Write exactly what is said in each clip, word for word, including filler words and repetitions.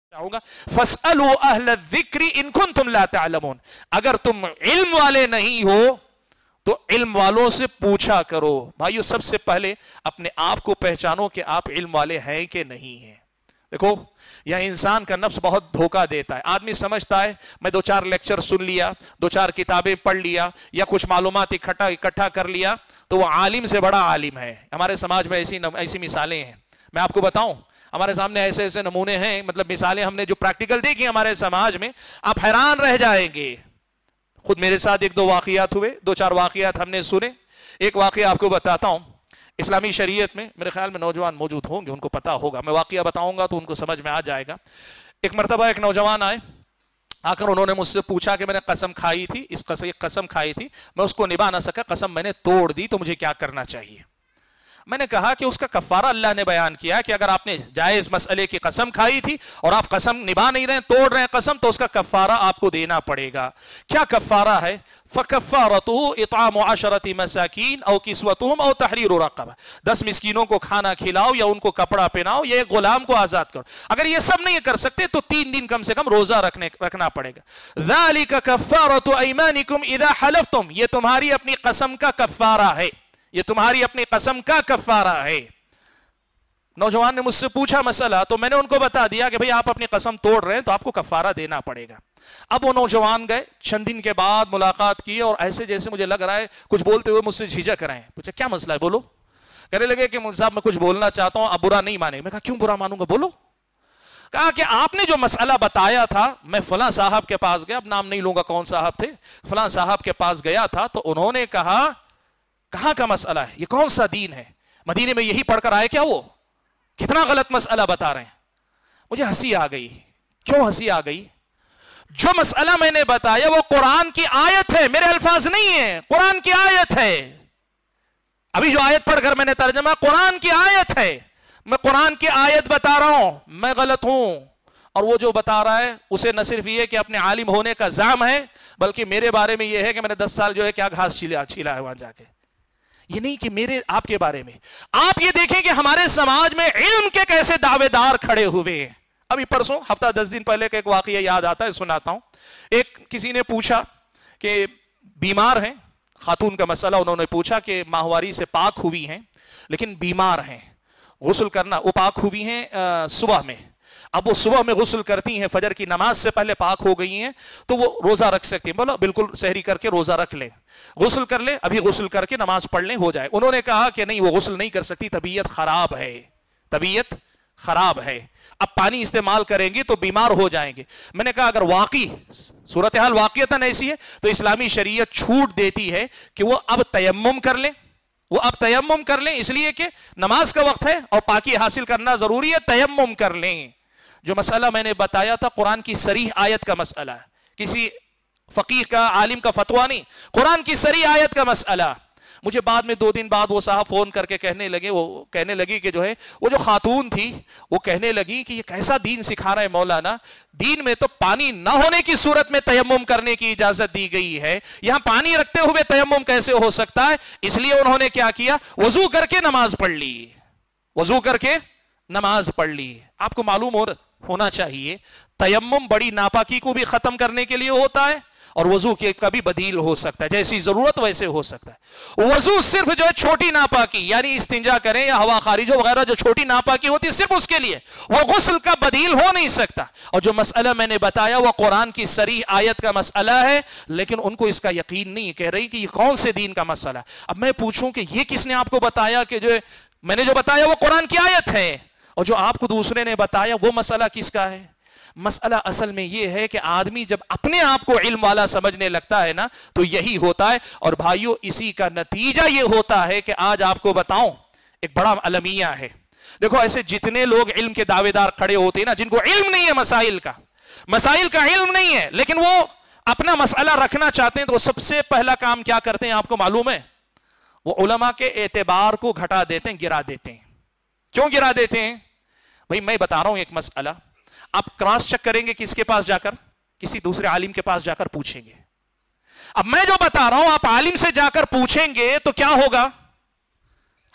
چاہوں گا فَاسْأَلُوا أَهْلَ الذِّكْرِ إِن كُنتُمْ لَا تَعْلَمُونَ، اگر تم علم والے نہیں ہو تو علم والوں سے پوچھا کرو۔ بھائیو سب سے پہلے اپنے آپ کو پہچانو کہ آپ علم والے ہیں کہ نہیں ہیں۔ دیکھو یہ انسان کا نفس بہت دھوکہ دیتا ہے۔ آدمی سمجھتا ہے میں دو چار لیکچر سن لیا، دو چار کتابیں پڑھ لیا، یا کچھ معلومات اکٹھا اکٹھا کر لیا تو وہ عالم سے بڑا عالم ہے۔ ہمارے سماج میں ایسی ایسی مثالیں ہیں، میں آپ کو بتاؤں ہمارے سامنے ایسے ایسے نمونے ہیں، مطلب مثالیں ہم نے جو پریکٹیکل دیکھی ہمارے سماج میں، آپ حیران رہ جائیں گے۔ خود میرے ساتھ ایک دو واقعات ہوئے، دو چار واقعات ہم نے سنے۔ ایک واقعہ آپ کو بتاتا ہوں، اسلامی شریعت میں میرے خیال میں نوجوان موجود ہوں گے، ان کو پتا ہوگا، میں واقعہ بتاؤں گا تو ان کو سمجھ میں آ جائے گا۔ ایک مرتبہ ایک نوجوان آئے، آ کر انہوں نے مجھ سے پوچھا کہ میں نے قسم کھائی تھی، اس قسم ایک قسم کھائی تھی، میں اس کو نبھا نہ سکا، قسم میں نے توڑ دی، تو مجھے کیا کرنا چاہیے؟ میں نے کہا کہ اس کا کفارہ اللہ نے بیان کیا کہ اگر آپ نے جائز مسئلے کی قسم کھائی تھی اور آپ قسم نبھا نہیں رہے، توڑ رہے ہیں قسم، تو اس کا کفارہ آپ کو دینا پڑے گا۔ کیا کفارہ ہے؟ فَكَفَّارَتُهُ إِطْعَامُ عَشَرَةِ مَسَاكِينَ أَوْ كِسْوَتُهُمْ أَوْ تَحْرِيرُ رَقَبَةٍ، دس مسکینوں کو کھانا کھلاؤ یا ان کو کپڑا پہناؤ یا ایک غلام کو آزاد کرو۔ اگر یہ سب نہیں کر سکتے تو تین دن کم سے کم روزہ رکھنے رکھنا پڑے گا۔ ذَلِكَ كَفَّارَةُ أَيْمَانِكُمْ إِذَا حَلَفْتُمْ، یہ تمہاری اپنی قسم کا کفارہ ہے، یہ تمہاری اپنی قسم کا کفارہ ہے۔ نوجوان نے مجھ سے پوچھا مسئلہ، تو میں نے ان کو بتا دیا کہ بھئی آپ اپنی قسم توڑ رہے ہیں تو آپ کو کفارہ دینا پڑے گا۔ اب وہ نوجوان گئے، چند دن کے بعد ملاقات کی، اور ایسے جیسے مجھے لگ رہا ہے کچھ بولتے ہوئے مجھ سے جھجک رہے ہیں۔ پوچھا کیا مسئلہ ہے، بولو۔ کہنے لگے کہ مجھ صاحب میں کچھ بولنا چاہتا ہوں، اب برا نہیں مانے۔ میں کہا کیوں برا مانوں گا، بولو۔ کہا کہ آپ نے جو مسئلہ بتایا تھا، میں فلاں صاحب کے پاس گیا، اب نام نہیں لوں گا کون صاحب تھے، فلاں صاحب کے پاس گیا تھا، تو انہوں نے کہا کہاں کا مسئلہ ہے، یہ کون سا دین ہے، مدینے میں یہی پڑھ کر آئے کیا، وہ کتنا غلط مسئلہ بتا رہے ہیں۔ مجھے ہنسی آ گئی۔ کیوں ہنسی آ گئی؟ جو مسئلہ میں نے بتایا وہ قرآن کی آیت ہے، میرے الفاظ نہیں ہیں، قرآن کی آیت ہے۔ ابھی جو آیت پڑھ کر میں نے ترجمہ، قرآن کی آیت ہے، میں قرآن کی آیت بتا رہا ہوں، میں غلط ہوں، اور وہ جو بتا رہا ہے اسے نہ صرف یہ کہ اپنے عالم ہونے کا زعم ہے، بلکہ میرے بارے میں یہ ہے کہ میں نے دس سال جو ہے کیا گھاس چھیلا چھیلا ہے وہاں جا کے۔ یہ نہیں کہ میرے آپ کے بارے میں، آپ یہ دیکھیں کہ ہمارے سماج میں علم کے کیسے دعوے دار کھڑے ہوئے ہیں۔ ابھی پرسوں ہفتہ دس دن پہلے کا ایک واقعہ یاد آتا ہے، سناتا ہوں۔ ایک کسی نے پوچھا کہ بیمار ہیں، خاتون کا مسئلہ انہوں نے پوچھا کہ ماہواری سے پاک ہوئی ہیں لیکن بیمار ہیں، غسل کرنا، وہ پاک ہوئی ہیں صبح میں، اب وہ صبح میں غسل کرتی ہیں، فجر کی نماز سے پہلے پاک ہو گئی ہیں، تو وہ روزہ رکھ سکتی ہیں؟ بولا بالکل، سحری کر کے روزہ رکھ لیں، غسل کر لیں، ابھی غسل کر کے نماز پڑھ لیں، ہو جائے۔ انہوں نے کہا کہ نہیں، وہ غسل نہیں کر سکتی، طبیعت خراب ہے، طبیعت خراب ہے، اب پانی استعمال کریں گی تو بیمار ہو جائیں گے۔ میں نے کہا اگر واقعی صورتحال واقعتاً ایسی ہے تو اسلامی شریعت چھوٹ دیتی ہے کہ وہ اب تیمم کر لیں، وہ اب تیمم کر لیں، اس لیے کہ نماز کا وقت ہے اور پاکی حاصل کرنا ضروری ہے، تیمم کر لیں۔ جو مسئلہ میں نے بتایا تھا قرآن کی صریح آیت کا مسئلہ ہے، کسی فقیہ کا، عالم کا فتویٰ نہیں، قرآن کی صریح آیت کا مسئلہ۔ مجھے بعد میں دو دن بعد وہ صاحب فون کر کے کہنے لگے، وہ کہنے لگی کہ جو ہے وہ جو خاتون تھی وہ کہنے لگی کہ یہ کیسا دین سکھا رہا ہے مولانا، دین میں تو پانی نہ ہونے کی صورت میں تیمم کرنے کی اجازت دی گئی ہے، یہاں پانی رکھتے ہوئے تیمم کیسے ہو سکتا ہے؟ اس لیے انہوں نے کیا کیا، وضو کر کے نماز پڑھ لی، وضو کر کے نماز پڑھ لی۔ آپ کو معلوم ہو ہونا چاہیے تیمم بڑی ناپاکی کو بھی ختم کرنے کے لیے ہوتا ہے اور وضو کے کبھی بدیل ہو سکتا ہے، جیسی ضرورت ویسے ہو سکتا ہے۔ وضو صرف جو ہے چھوٹی ناپاکی، یعنی استنجا کریں یا ہوا خارج ہو وغیرہ، جو چھوٹی ناپاکی ہوتی ہے صرف اس کے لیے، وہ غسل کا بدیل ہو نہیں سکتا۔ اور جو مسئلہ میں نے بتایا وہ قرآن کی صریح آیت کا مسئلہ ہے، لیکن ان کو اس کا یقین نہیں، کہہ رہی کہ یہ کون سے دین کا مسئلہ ہے۔ اب میں پوچھوں کہ یہ کس نے آپ کو بتایا کہ جو میں نے جو بتایا وہ قرآن کی آیت ہے، اور جو آپ کو دوسرے نے بتایا وہ مسئلہ کس کا ہے؟ مسئلہ اصل میں یہ ہے کہ آدمی جب اپنے آپ کو علم والا سمجھنے لگتا ہے نا تو یہی ہوتا ہے۔ اور بھائیو اسی کا نتیجہ یہ ہوتا ہے کہ آج آپ کو بتاؤں ایک بڑا المیہ ہے۔ دیکھو ایسے جتنے لوگ علم کے دعوے دار کھڑے ہوتے ہیں نا، جن کو علم نہیں ہے مسائل کا، مسائل کا علم نہیں ہے، لیکن وہ اپنا مسئلہ رکھنا چاہتے ہیں، تو وہ سب سے پہلا کام کیا کرتے ہیں آپ کو معلوم ہے؟ وہ علماء کے اعتبار کو گھٹا دیتے ہیں، گرا دیتے ہیں۔ کیوں گرا دیتے ہیں؟ بھائی میں بتا رہا ہوں ایک مسئلہ، آپ کراس چیک کریں گے کس کے پاس جا کر؟ کسی دوسرے عالم کے پاس جا کر پوچھیں گے۔ اب میں جو بتا رہا ہوں آپ عالم سے جا کر پوچھیں گے تو کیا ہوگا؟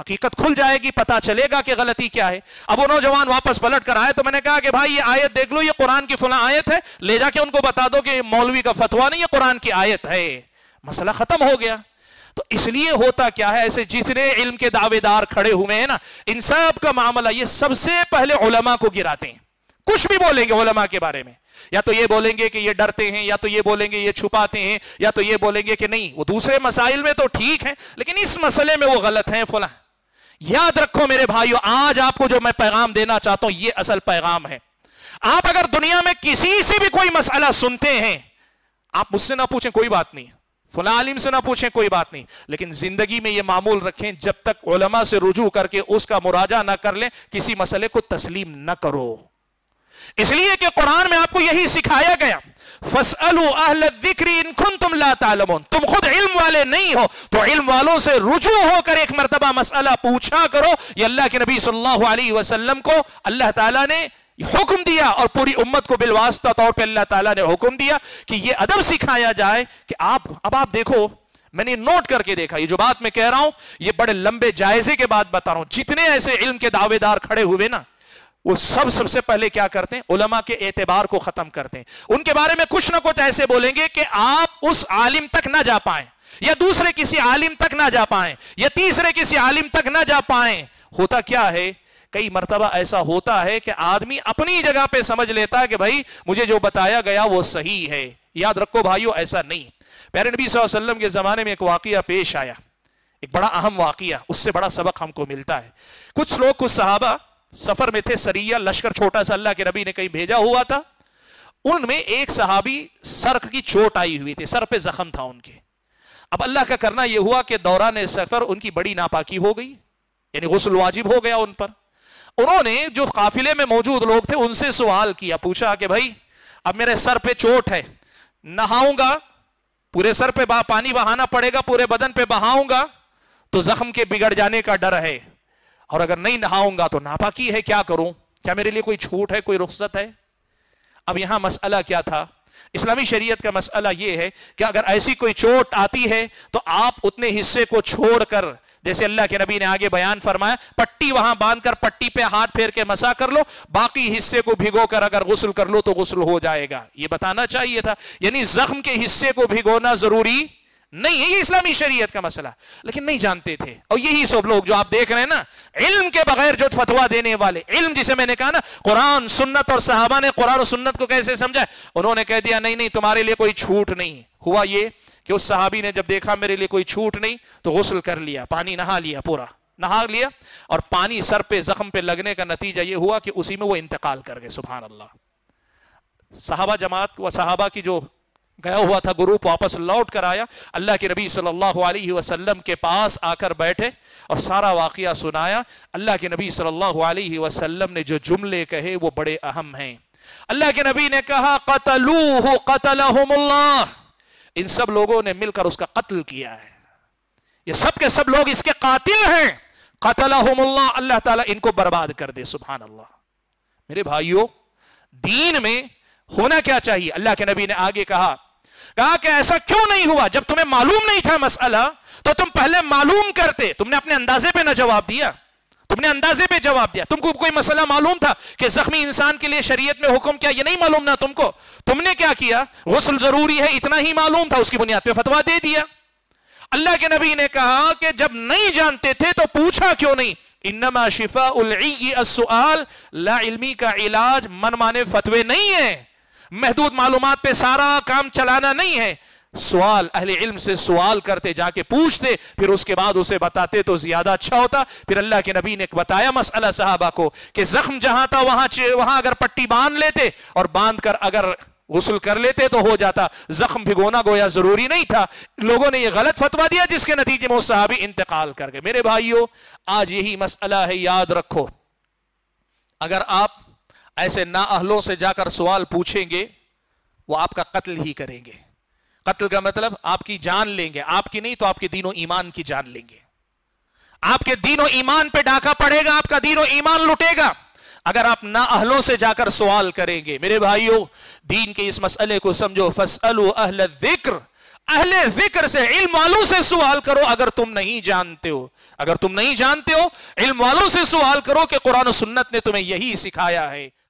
हकीकत खुल जाएगी, पता चलेगा कि गलती क्या है। अब वो नौजवान वापस पलट कर आए तो मैंने कहा कि भाई ये आयत देख लो, ये कुरान की फला आयत है, ले जाके उनको बता दो कि मौलवी का फतवा नहीं, ये कुरान की आयत है, मसला खत्म हो गया। तो इसलिए होता क्या है, ऐसे जितने इल्म के दावेदार खड़े हुए हैं ना, इन सब का मामला ये सबसे पहले उलमा को गिराते हैं। कुछ भी बोलेंगे उलमा के बारे में, या तो ये बोलेंगे कि ये डरते हैं, या तो ये बोलेंगे ये छुपाते हैं, या तो ये बोलेंगे कि नहीं वो दूसरे मसाइल में तो ठीक है लेकिन इस मसले में वो गलत है फला। याद रखो मेरे भाइयों, आज आपको जो मैं पैगाम देना चाहता हूं ये असल पैगाम है। आप अगर दुनिया में किसी से भी कोई मसला सुनते हैं, आप मुझसे ना पूछें कोई बात नहीं, फला आलिम से ना पूछें कोई बात नहीं, लेकिन जिंदगी में यह मामूल रखें जब तक उलमा से रुजू करके उसका मुराजा ना कर लें, किसी मसले को तस्लीम न करो। इसलिए कि कुरान में आपको यही सिखाया गया, फसअलू अहल ज़िक्रि इन कुंतुम ला तालमून, तुम खुद इल्म वाले नहीं हो तो इल्म वालों से रुजू होकर एक मर्तबा मसला पूछा करो। ये अल्लाह के नबी सल्लल्लाहु अलैहि वसल्लम को अल्लाह ताला ने हुक्म दिया और पूरी उम्मत को बिलवास्ता तौर पे अल्लाह ताला ने हुक्म दिया कि ये अदब सिखाया जाए कि आप, अब आप देखो, मैंने नोट करके देखा, ये जो बात मैं कह रहा हूं ये बड़े लंबे जायजे के बाद बता रहा हूं। जितने ऐसे इल्म के दावेदार खड़े हुए ना, वो सब सबसे पहले क्या करते हैं, उलमा के एतबार को खत्म करते हैं। उनके बारे में कुछ ना कुछ ऐसे बोलेंगे कि आप उस आलिम तक ना जा पाए, या दूसरे किसी आलिम तक ना जा पाए, या तीसरे किसी आलिम तक ना जा पाए। होता क्या है, कई मर्तबा ऐसा होता है कि आदमी अपनी जगह पे समझ लेता है कि भाई मुझे जो बताया गया वो सही है। याद रखो भाइयों, ऐसा नहीं। प्यारे नबी सल्लल्लाहु अलैहि वसल्लम के जमाने में एक वाकया पेश आया, एक बड़ा अहम वाकया, उससे बड़ा सबक हमको मिलता है। कुछ लोग, कुछ सहाबा सफर में थे, सरिया लश्कर छोटा सा अल्लाह के नबी ने कहीं भेजा हुआ था। उनमें एक सहाबी सर की चोट आई हुई थी, सर पे जख्म था उनके। अब अल्लाह का करना यह हुआ कि दौरान सफर उनकी बड़ी नापाकी हो गई, यानी गुस्ल वाजिब हो गया उन पर। उन्होंने जो काफिले में मौजूद लोग थे उनसे सवाल किया, पूछा कि भाई अब मेरे सर पे चोट है, नहाऊंगा, पूरे सर पे पानी बहाना पड़ेगा, पूरे बदन पे बहाऊंगा तो जख्म के बिगड़ जाने का डर है, और अगर नहीं नहाऊंगा तो नापाकी है, क्या करूं, क्या मेरे लिए कोई छूट है, कोई रुख्सत है? अब यहां मसला क्या था, इस्लामी शरीयत का मसला यह है कि अगर ऐसी कोई चोट आती है तो आप उतने हिस्से को छोड़कर, जैसे अल्लाह के नबी ने आगे बयान फरमाया, पट्टी वहां बांधकर पट्टी पे हाथ फेर के मसा कर लो, बाकी हिस्से को भिगोकर अगर गुस्ल कर लो तो गुस्ल हो जाएगा। यह बताना चाहिए था, यानी जख्म के हिस्से को भिगोना जरूरी नहीं है, ये इस्लामी शरीयत का मसला, लेकिन नहीं जानते थे। और यही सब लोग जो आप देख रहे हैं ना, इल्म के बगैर जो फतवा देने वाले, इल्म जिसे मैंने कहा ना, कुरान सुन्नत, और सहाबा ने कुरान और सुन्नत को कैसे समझा, उन्होंने कह दिया नहीं नहीं तुम्हारे लिए कोई छूट नहीं। हुआ ये कि उस सहाबी ने जब देखा मेरे लिए कोई छूट नहीं तो गुस्ल कर लिया, पानी नहा लिया, पूरा नहा लिया, और पानी सर पे जख्म पे लगने का नतीजा यह हुआ कि उसी में वो इंतकाल कर गए। सुभान अल्लाह। सहाबा जमात व सहाबा की जो गया हुआ था ग्रुप वापस लौट कर आया, अल्लाह के नबी सल्लल्लाहु अलैहि वसल्लम के पास आकर बैठे और सारा वाकया सुनाया। अल्लाह के नबी सल्लल्लाहु अलैहि वसल्लम ने जो जुमले कहे वो बड़े अहम हैं। अल्लाह के नबी ने कहा, क़तलूहु क़तलहुमुल्लाह, इन सब लोगों ने मिलकर उसका कत्ल किया है, ये सब के सब लोग इसके कातिल हैं। क़तलहुमुल्लाह, अल्लाह ताला इनको बर्बाद कर दे। सुभान अल्लाह। मेरे भाइयों, दीन में होना क्या चाहिए, अल्लाह के नबी ने आगे कहा कहा कि ऐसा क्यों नहीं हुआ, जब तुम्हें मालूम नहीं था मसला तो तुम पहले मालूम करते, तुमने अपने अंदाजे पे ना जवाब दिया, तुमने अंदाजे पे जवाब दिया। तुमको कोई मसला मालूम था कि जख्मी इंसान के लिए शरीयत में हुक्म क्या, ये नहीं मालूम ना तुमको, तुमने क्या किया, गुस्ल जरूरी है इतना ही मालूम था, उसकी बुनियाद पे फतवा दे दिया। अल्लाह के नबी ने कहा कि जब नहीं जानते थे तो पूछा क्यों नहीं। इन्नमा शिफाउल इय्य अस्सुआल, ला इल्मी का इलाज मनमाने फतवे नहीं है, महदूद मालूमात पे सारा काम चलाना नहीं है। सवाल, अहले इल्म से सवाल करते, जाके पूछते, फिर उसके बाद उसे बताते तो ज्यादा अच्छा होता। फिर अल्लाह के नबी ने बताया मसला सहाबा को कि जख्म जहां था वहां वहां अगर पट्टी बांध लेते और बांध कर अगर गुस्ल कर लेते तो हो जाता, जख्म भिगोना गोया जरूरी नहीं था। लोगों ने यह गलत फतवा दिया जिसके नतीजे में वो सहाबी इंतकाल कर गए। मेरे भाइयों, आज यही मसला है, याद रखो, अगर आप ऐसे नाअहलों से जाकर सवाल पूछेंगे वो आपका कत्ल ही करेंगे। कत्ल का मतलब आपकी जान लेंगे, आपकी नहीं तो आपके दीनों ईमान की जान लेंगे। आपके दीनों ईमान पे डाका पड़ेगा, आपका दीनों ईमान लुटेगा अगर आप नाअहलों से जाकर सवाल करेंगे। मेरे भाइयों, दीन के इस मसले को समझो, फसअलू अहल ज़िक्र, اہل ذکر سے، علم والوں سے سوال کرو اگر تم نہیں جانتے ہو، اگر تم نہیں جانتے ہو علم والوں سے سوال کرو کہ قرآن و سنت نے تمہیں یہی سکھایا ہے۔